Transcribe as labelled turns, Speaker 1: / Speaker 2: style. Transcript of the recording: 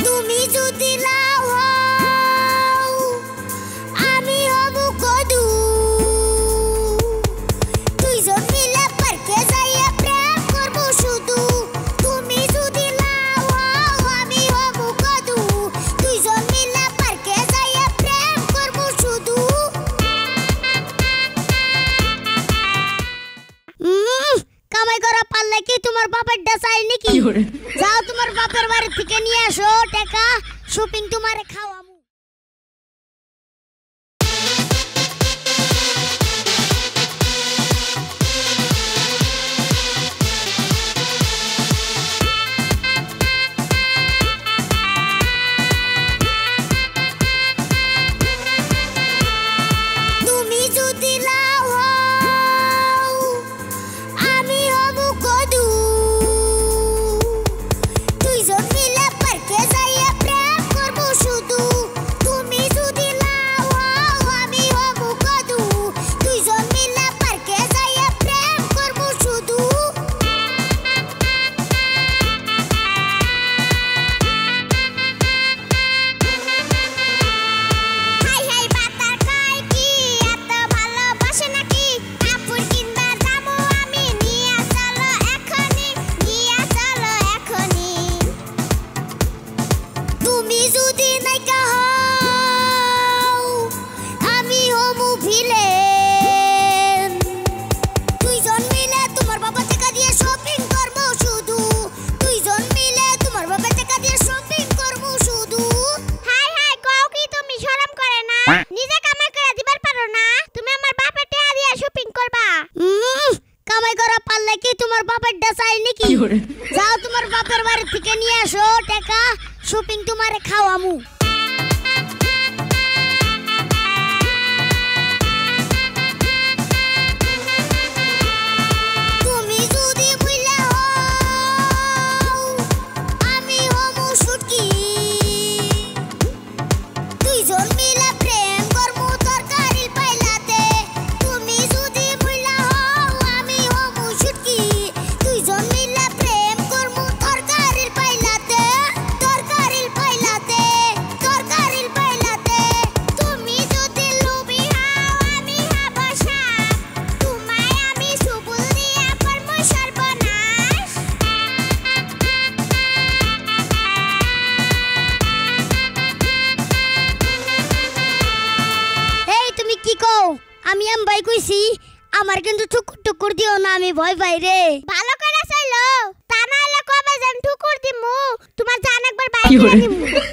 Speaker 1: তুমি যদি লাউ হও আমি হব কদু দুইজন মিলে পার্কে যাইয়া প্রেম করব শুধু তুমি যদি লাউ হও আমি হব কদু দুইজন মিলে পার্কে যাইয়া প্রেম করব শুধু কামাই করা পারলে কি তোমার বাপের ডাসাই নাকি যাও তোমার বাপের বাড়ি থেকে নিয়ে আসো টাকা শপিং তোমারে খাওয়ামু তুমি যদি লাউ হও আমি হব কদু দুইজন মিলে পার্কে যাইয়া প্রেম করব শুধু তুমি যদি লাউ হও আমি হব কদু দুইজন মিলে পার্কে যাইয়া প্রেম করব শুধু হাই হাই বাতার কয় কি এত ভালোবাসে নাকি কাপড় কিনবা যাবো আমি নিয়া চলো এখনি তুমি যদি নাইকা হও আমি হবো ভিলেন দুইজন মিলে তোমার বাবা টাকা দিয়ে শপিং করব শুধু দুইজন মিলে তোমার বাবা টাকা দিয়ে শপিং করব শুধু হাই হাই কও কি তুমি শরম করে না নিজে কামাই করে দিবার পারো না তুমি আমার বাপের টাকা দিয়ে শপিং করবা কামাই করা পারলে কি তোমার বাপের ডাসাই নাকি যাও তোমার বাপের বাড়ি থেকে নিয়ে আসো টাকা শপিং তোমারে খাওয়ামু তুমি যদি বুইলা হও আমি হমু শুটকি দুইজন মিলে প্রেম করমু তরকারি পাইলাতে তুমি যদি বুইলা হও আমি হমু শুটকি দুইজন মিলে প্রেম করমু তরকারি পাইলাতে তুমি যদি লোভী হও আমি হব সাপ তোমায় আমি সুবুল দিয়া করমু সর্বনাশ এই তুমি কি কও আমি ভাই কইছি আমার কিন্তু ঠুকুর টুকুর দিও না আমি ভয় পাই রে ভালো করে চাইলো তা না হলে কবে যেন ঠুকুর দিমু তোমার জান একবার বাইরে নিমু